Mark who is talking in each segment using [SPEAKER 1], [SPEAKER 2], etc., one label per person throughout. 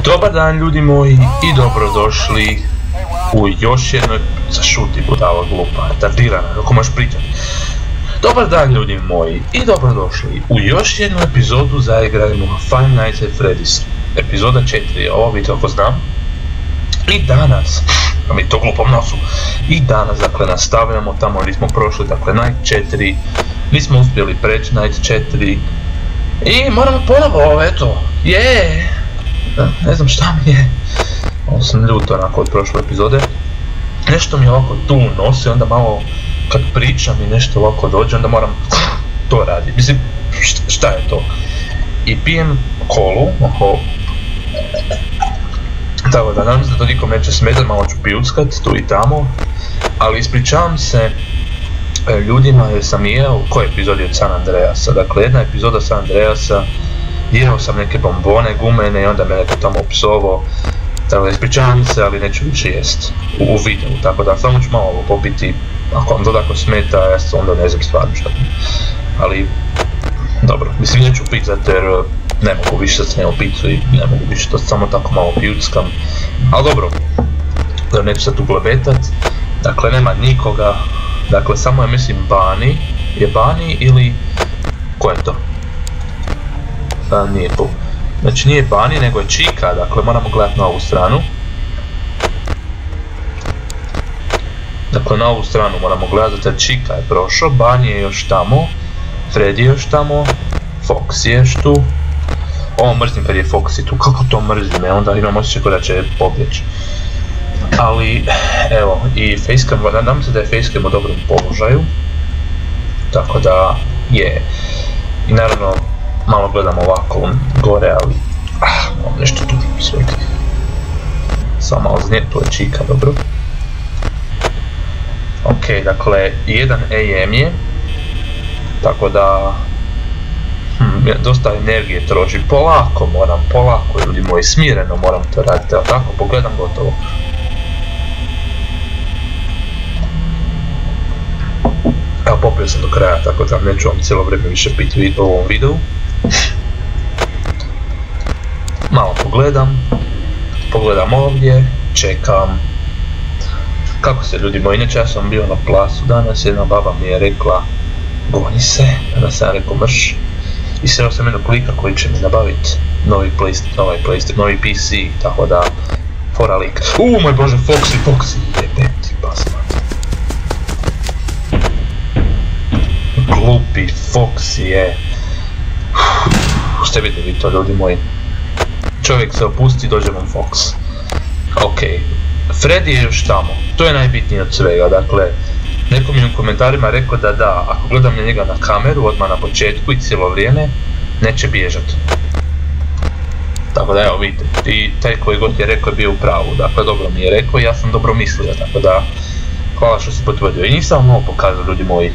[SPEAKER 1] Dobar dan ljudi moji i dobrodošli u još jednoj... Zašuti budala glupa, retardirana, kako možeš pričati. Dobar dan ljudi moji i dobrodošli u još jednu epizodu zaigrajmo Five Nights at Freddy's. Epizoda 4, ovo vidite ako znam. I danas, a mi to glupom nosu, i danas dakle nastavljamo tamo gdje smo prošli, dakle Night 4, nismo uspjeli preći Night 4. I moramo ponovo, eto, ne znam šta mi je, ovo sam ljuto onako od prošle epizode. Nešto mi ovako tu nosi, onda malo kad pričam i nešto ovako dođe, onda moram to raditi. Mislim, šta je to? I pijem kolu, tako da nadam se da to nikom neće smetati, malo ću pijuckat tu i tamo. Ali ispričavam se ljudima jer sam jeo u kojoj epizodi od San Andreasa. Dakle, jedna epizoda San Andreasa, jeo sam neke bombone gumene i onda me neko tamo opsovao. Tako da ispričavam se, ali neću više jest u videu, tako da samo ću malo ovo popiti. Ako vam to tako smeta, ja se onda ne znam stvarno šta. Ali, dobro, mislim neću piti zato jer ne mogu više sad snijemo picu i ne mogu više to samo tako malo pijuckam. Ali dobro, neću sad tu blebetat, dakle nema nikoga, dakle samo je mislim Bani, je Bani ili... ko je to? Nije tu. Znači nije Bani nego je Chica, dakle moramo gledati na ovu stranu. Dakle na ovu stranu moramo gledati zato jer Chica je prošao, Bani je još tamo, Freddy je još tamo, Fox je još tu. Ovo mrzim kad je Foxy tu, kako to mrzim, onda imam osjećaj da će pobjeći. Ali, evo, i facecam, nadam se da je facecam u dobrom položaju. Tako da, je. I naravno, malo gledam ovako gore, ali... Imam nešto tu sveti. Samo malo znije, tu je Chica, dobro. Ok, dakle, 1 AM je. Tako da... dosta energije troši, polako ljudi moji, smireno moram to raditi, evo tako, pogledam gotovo. Evo popio sam do kraja, tako da neću vam cijelo vrijeme više piti u ovom videu. Malo pogledam ovdje, čekam. Kako se ljudi moji, inače ja sam bio na plasu danas, jedna baba mi je rekla goni se, onda sam rekao mrš. I sreo sam jednog klika koji će mi nabaviti novi PC, tako da... Fora lik. Moj bože, Foxy, jebem ti basmat. Glupi Foxy je... Šta vidite vi to ljudi moji? Čovjek se opusti, dođe vam Fox. Ok, Freddy je još tamo, to je najbitnije od svega, dakle... Neko mi je u komentarima rekao da, ako gledam na njega na kameru odmah na početku i cijelo vrijeme, neće bježat. Tako da evo vidite, i taj koji god je rekao je bio u pravu, dakle dobro mi je rekao i ja sam dobro mislio, tako da hvala što si potvrdio. I nisam vam ovo pokazao ljudi moji.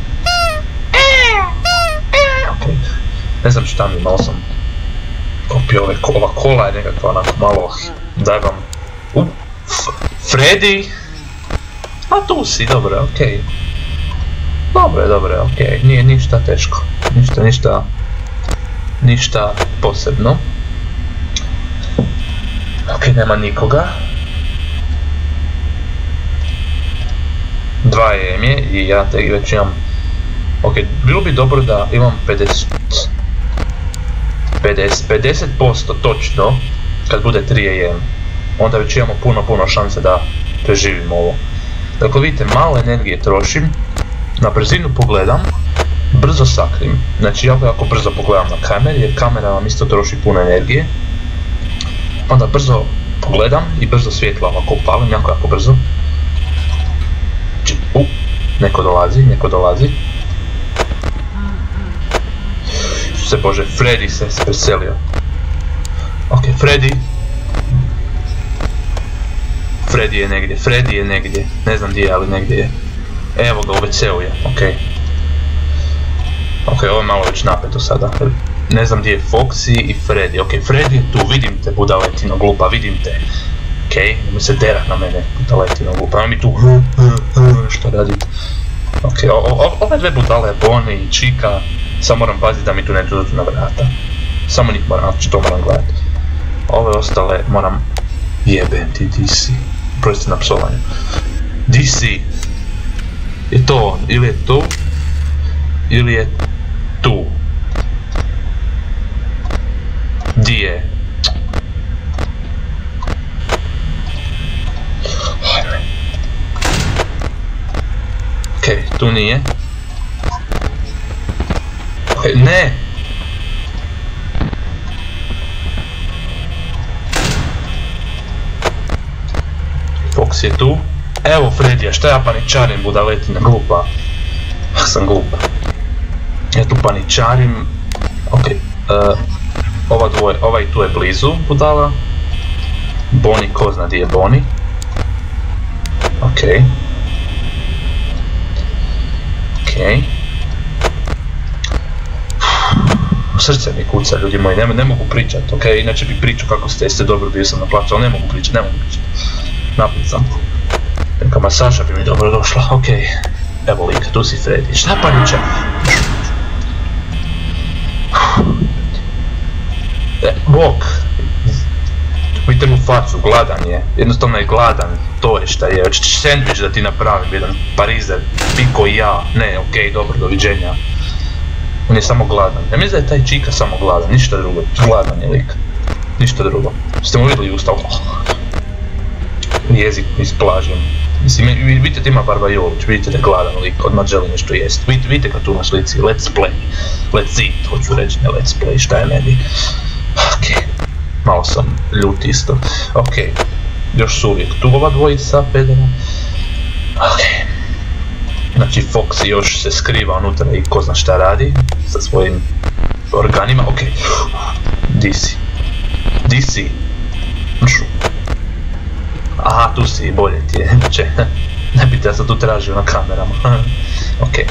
[SPEAKER 1] Ok, ne znam šta mi, malo sam popio ova kola je nekakva onako malo, daj vam... Freddy! A tu si, dobro, okej. Dobro, okej, nije ništa teško, ništa posebno. Okej, nema nikoga. 2 AM je i ja već imam... Okej, bilo bi dobro da imam 50% točno kad bude 3 AM. Onda već imamo puno šanse da preživimo ovo. Dakle vidite, malo energije trošim, na brzinu pogledam, brzo sakrim. Znači jako brzo pogledam na kameri jer kamera vam isto troši puno energije. Onda brzo pogledam i brzo svjetlo ovako upalim, jako brzo. Neko dolazi. Se bože, Freddy se preselio. Ok, Freddy je negdje, ne znam gdje je, ali negdje je. Evo ga, u WC-u je, okej. Ok, ovo je malo već napeto sada. Ne znam gdje je Foxy i Freddy, ok, Freddy je tu, vidim te budaletino glupa, vidim te. Okej, nemoj se derat na mene, budaletino glupa, nemoj mi tu što radit. Ok, ove dve budale, Bonnie i Chica, samo moram paziti da mi tu ne dođu na vrata. Samo njih moram, to moram gledati. Ove ostale moram... Jebem ti DC. Prosti na psovanje. DC. Je to on, ili je tu, ili je tu. Di je? Okej, tu nije. Okej, ne! Fox je tu. Evo Fredija, šta ja paničarim, budaletina, glupa. Sam glupa. Ja tu paničarim. Okej, ovaj tu je blizu, budala. Bonnie, ko zna di je Bonnie. Okej. Okej. Srce mi kuca, ljudi moji, ne mogu pričat, okej, inače bi pričao kako ste dobro, bio sam na plaću, ali ne mogu pričat. Napit sam. Neka masaža bi mi dobro došla, okej. Evo lik, tu si Freddy, šta paniča? Bok. Vidite mu facu, gladan je, jednostavno je gladan, to je šta je, hoćeš sandvič da ti napravim, jedan parizer, piko i ja, ne, okej, dobro, doviđenja. On je samo gladan, ja mislim da je taj čika samo gladan, ništa drugo, gladan je lik, ništa drugo. Ste mu vidjeli ustav? Jezik isplažen. Mislim, vidite ima barbajolić, vidite da je gladan lik, odmah želi nešto jest. Vidite kad tu na slici, let's play, let's eat, hoću reći, ne let's play, šta je meni. Okej, malo sam ljut isto. Okej, još su uvijek tu ova dvojica, pedera. Okej. Znači Fox još se skriva unutra i ko zna šta radi sa svojim organima, okej. DC. Aha, tu si, bolje ti je, ne bi te ja sad tu tražio na kamerama. Okej.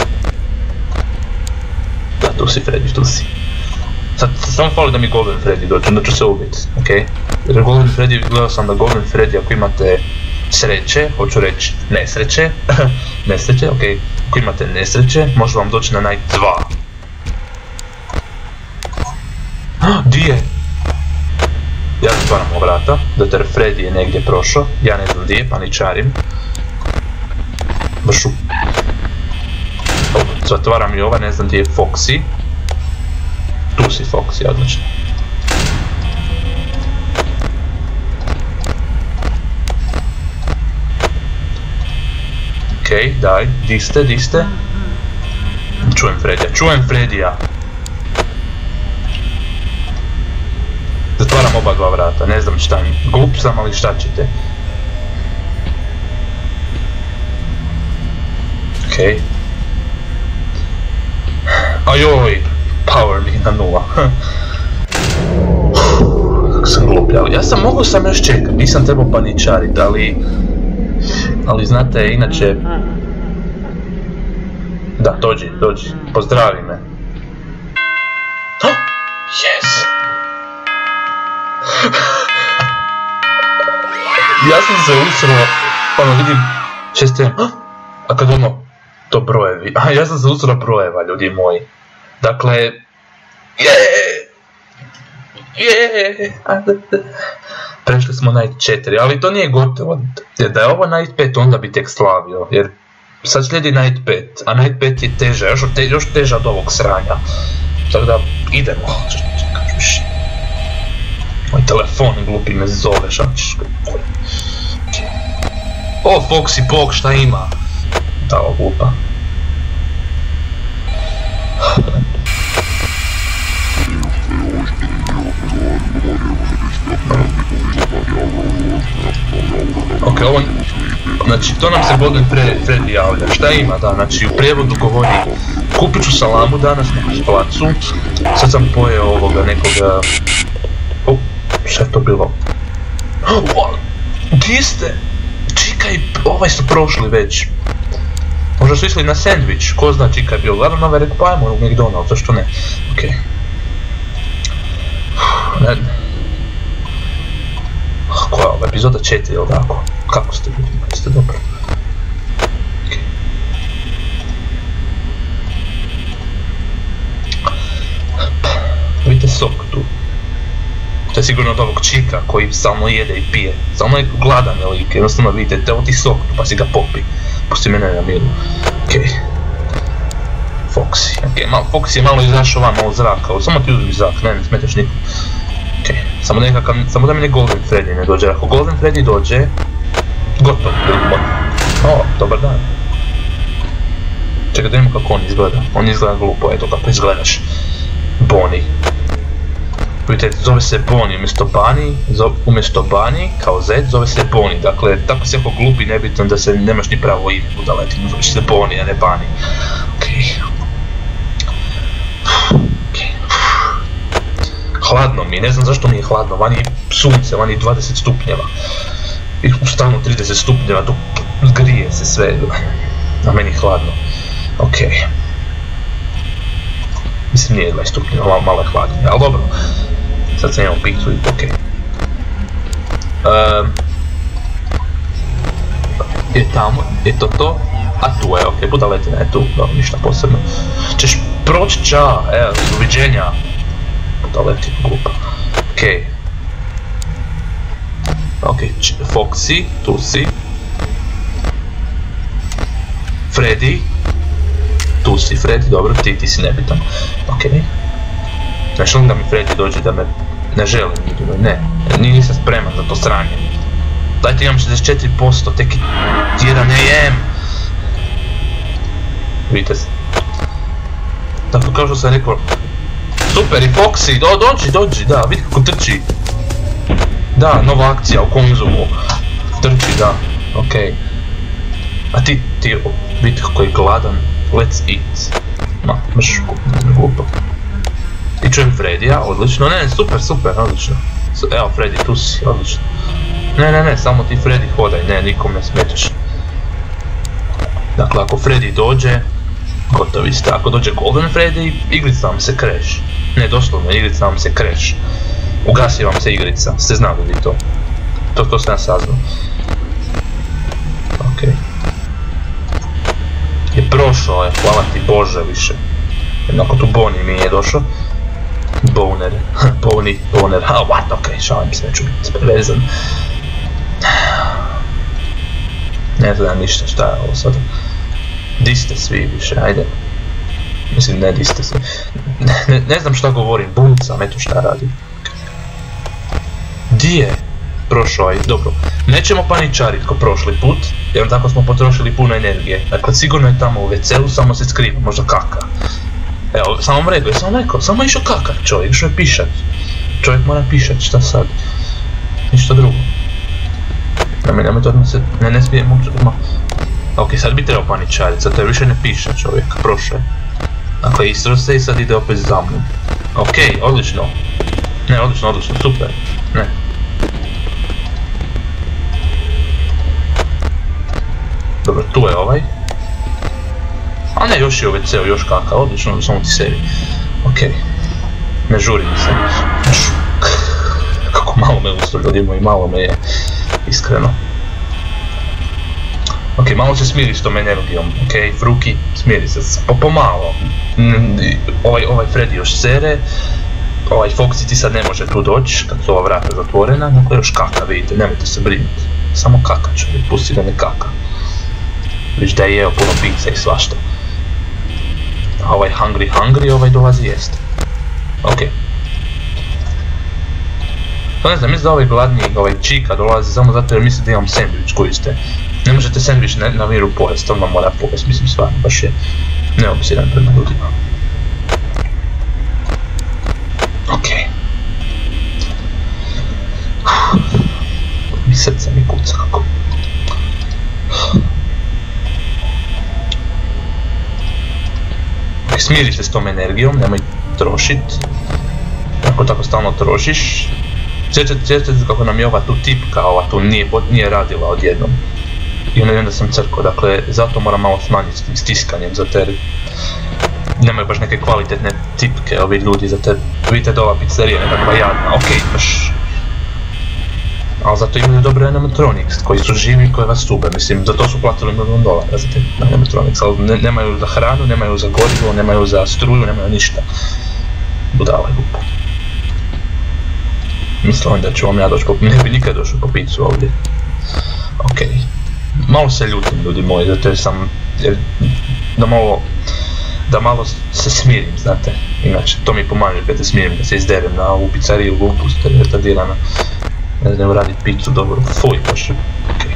[SPEAKER 1] Da, tu si Freddy, tu si. Sad samo fali da mi Golden Freddy dođe, onda ću se ubiti, okej? Jer Golden Freddy, gledao sam da Golden Freddy ako imate sreće, hoću reći nesreće, okej, ako imate nesreće, može vam doći na Night 2. Di je? Ja zatvaram ova vrata, zato jer Freddy je negdje prošao, ja ne znam di je, paničarim. Bršu. Zatvaram i ova, ne znam di je Foxy. Tu si Foxy, odlično. Okej, daj, di ste? Čujem Fredija. Zatvaram oba dva vrata, ne znam šta, glup sam, ali šta ćete. Okej. Ajoj, power mi na 0. Kako sam glupljao, mogao sam još čekat, nisam trebao paničarit, ali znate, inače... Da, dođi, pozdravi me. Yes! Ja sam se usro, vidim, šestem, a kad to brojevi, ja sam se usro brojeva, ljudi moji. Dakle, prešli smo Night 4, ali to nije gotovo, jer da je ovo Night 5 onda bi tek slavio, jer sad slijedi Night 5, a Night 5 je teža, još teža od ovog sranja. Tako da, idemo. Moj telefon glupi me zove, šačiš. O, Foxy Pog, šta ima? Da, ovo glupa. Ok, ovo... Znači, to nam se Golden Freddy javlja. Šta ima, da, znači, u prijevodu govori kupit ću salamu danas na placu. Sad sam pojeo ovoga nekoga... Šta je to bilo? Gdje ste? Čekaj, ovaj su prošli već. Možda su išli na sandvič, ko zna čika je bio. Gledam nove, rekao pa ajmo u McDonald's, zašto ne? Okej. Koja je ova epizoda 4, jel' tako? Kako ste ljudi, ste dobro? Okej. Vidite sok tu. To je sigurno od ovog čika koji stalno jede i pije. Stalno je gladan je lik, jednostavno vidite, te ti sok pa si ga popi. Pusti mene na miru. Okej. Foxy. Okej, Foxy je malo izašao van, malo zraka, samo ti uzmi zrak, ne smetaš nikom. Okej, samo da mi ne Golden Freddy ne dođe, ako Golden Freddy dođe, gotovo, o, dobar dan. Čekaj da vidimo kako on izgleda, on izgleda glupo, eto kako izgledaš. Bonnie. Vidite, zove se Bonnie umjesto Bunny, kao Z, zove se Bonnie, dakle, tako si jako glup i nebitno da se nemaš ni pravo ime budaletinu, zove se Bonnie, a ne Bunny. Okej. Hladno mi je, ne znam zašto mi je hladno, vani je sunce, vani je 20 stupnjeva. I u stanu 30 stupnjeva, tu grije se sve, a meni je hladno. Okej. Mislim nije 20 stupnjeva, malo je hladnije, ali dobro. Sad sam imao pizzu i okej. Je tamo, je to, a tu je, okej, budaletina je tu, dobro, ništa posebno. Češ proći ča, evo, doviđenja. Budaletina, glupa. Okej. Okej, Foxy, tu si. Freddy. Tu si Freddy, dobro, ti si nebitan. Okej. Znaš li da mi Freddy dođe da me ne želim, ne, nisam spreman za to sranje. Dajte, imam 64%, tek jedan AM. Vidite se. Dakle, kao što sam rekao, super i Foxy, dođi, da, vidi kako trči. Da, nova akcija u Konzumu. Trči, da, okej. A ti, vidite kako je gladan, let's eat. Ma, baš glupo. I čujem Fredija, odlično, ne, super, odlično. Evo Freddy, tu si, odlično. Ne, samo ti Freddy hodaj, ne, nikom ne smetaš. Dakle, ako Freddy dođe, gotovi ste. Ako dođe Golden Freddy, igrica vam se crash. Ne, doslovno, igrica vam se crash. Ugasi vam se igrica, ste znali vi to. To sam saznao. Okej. Je prošao, hvala ti Bože više. Jednako tu Bonnie mi je došao. Boner, what, okej, šalim se, neću biti prevezan. Ne znam ništa, šta je ovo sada. Di ste svi više, ajde. Mislim, ne di ste svi. Ne znam šta govorim, buncam, eto šta radim. Di je prošao, dobro. Nećemo paničarit ko prošli put, jer tako smo potrošili puno energije. Dakle, sigurno je tamo u WC-u, samo se skriva, možda kaka. Evo, samo vam rekao, samo išao kakat čovjek, išao je pišat. Čovjek mora pišat, šta sad? Ništa drugo. Nemoj to odmah se, ne smijem odmah. Ok, sad bi trebao paničarit, zato je više ne piša čovjek, prošao je. Dakle, istro se i sad ide opet za mnom. Ok, odlično. Ne, odlično, super. Ne. Dobro, tu je ovaj. A ne, još je u WC-u, još kaka, odlično, samo ti sebi. Okej. Ne žuri mi se. Kako malo me usto ljudi moji, malo me je. Iskreno. Okej, malo se smiri s tom energijom, okej, Fruki, smiri se, pomalo. Ovaj Freddy još sere. Ovaj Foxy ti sad ne može tu doći, kad su ova vrata zatvorena, dakle još kaka, vidite, nemojte se brinuti. Samo kaka čovjek, pusti da ne kaka. Viš da je jeo puno pizza i svašta. A ovaj hungry, ovaj dolazi jest. Okej. To ne znam, mislim da ovaj gladniji, ovaj čika dolazi samo zato jer misli da imam sandvič koji ste. Ne možete sandvič na miru pojest, on vam mora pojest, mislim stvarno, baš je neobziran prema ljudima. Okej. Mi srce mi kuca kako. Smiri se s tom energijom, nemoj trošit. Ako tako stalno trošiš. Sjećate se kako nam je ova tu tipka, ova tu nije radila odjednom. I onda sam crkao, dakle, zato moram malo smanjiti stiskanjem, zato jer nemaju baš neke kvalitetne tipke ovi ljudi, zato vidite da ova pizzerija je nekakva jadna, okej, baš. Ali zato imaju dobre animatronics koji su živi i koji vas tube, mislim, za to su platili $1 milion za te animatronics, ali nemaju za hranu, nemaju za gorivo, nemaju za struju, nemaju ništa. Budala je glupo. Mislim da ću vam ja doći po... Ne bi nikad došao po picu ovdje. Okej. Malo se ljutim, ljudi moji, zato jer sam... Da malo se smirim, znate. Inače, to mi pomaže kad se smirim, da se izderem na ovu pizzariju, glupost, retardirana. Ne znam, radit picu dobro. Fuj, baš je... Okej.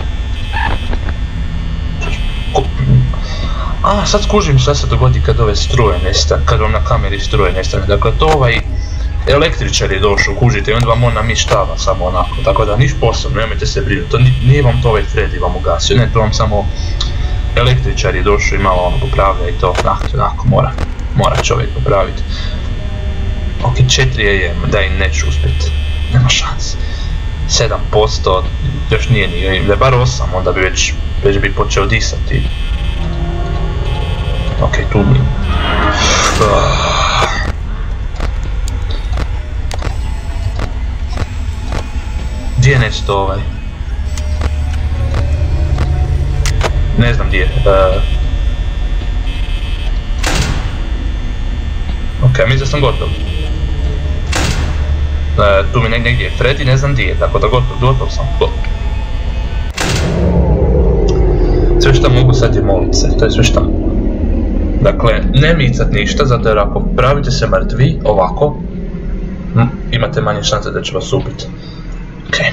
[SPEAKER 1] A, sad skužim šta se dogodi kad ove struje nestane, kad vam na kameri struje nestane. Dakle, to ovaj električar je došao, kužite, i on vam on namištava samo onako. Tako da, niš posebno, nemojte se brinuti. Nije vam to ovaj Freddy vam ugasio, ne, to vam samo električar je došao i malo ono popravlja i to, onako, mora čovjek popraviti. Ok, 4 AM, da i neću uspjeti, nema šanse. 7%, još nije ni, da je bar 8, onda bi već bi počeo disati. Ok, tu mi... Gdje je nešto ovaj? Ne znam gdje je. Ok, mislim da sam gotov. Tu mi negdje je Freddy, ne znam gdje je, tako da gotov sam. Sve šta mogu sad je molit se, to je sve šta. Dakle, ne micat ništa, zato jer ako pravite se mrtvi, ovako, imate manje šanse da će vas ubiti. Okej.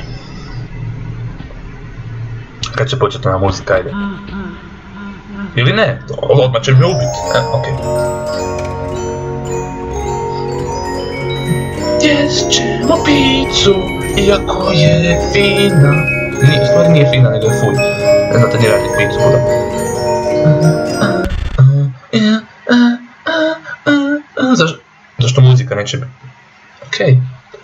[SPEAKER 1] Kad će početi ona muzika, ajde. Ili ne, odmah će me ubiti, okej. Jest ćemo picu, iako je fina. Stvari nije fina, nego je fuj. Ne znate ni raditi picu, buda. Zašto muzika neće biti? Okej.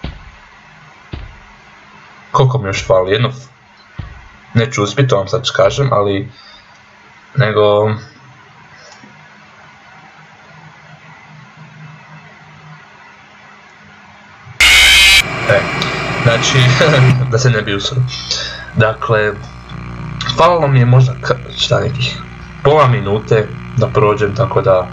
[SPEAKER 1] Koliko mi još fali? Jedno... Neću uspjeti, to vam sad kažem, ali... Nego... Znači, da se ne bi usro. Dakle, falilo mi je možda, šta nekih, pola minute da prođem, tako da,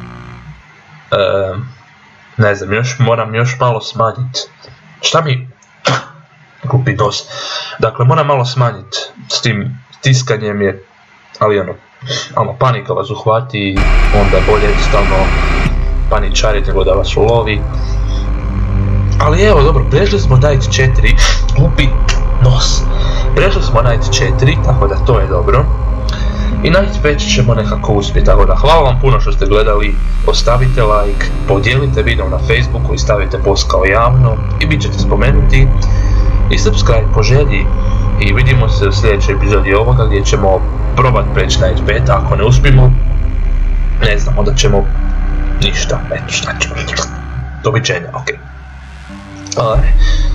[SPEAKER 1] ne znam, moram još malo smanjiti. Šta mi, glupi nos, dakle, moram malo smanjiti s tim tiskanjem je, ali ono, panika vas uhvati i onda bolje jednostavno paničariti nego da vas ulovi. Ali evo, dobro, prešli smo Night 4, glupi nos. Prešli smo Night 4, tako da to je dobro. I Night 5 ćemo nekako uspjeti, tako da hvala vam puno što ste gledali, ostavite like, podijelite video na Facebooku i stavite post kao javno i bit ćete spomenuti. I subscribe po želji i vidimo se u sljedećoj epizodi ovoga gdje ćemo probat preći Night 5, a ako ne uspimo, ne znam, onda ćemo ništa, eto šta ćemo. Doviđenja, okej.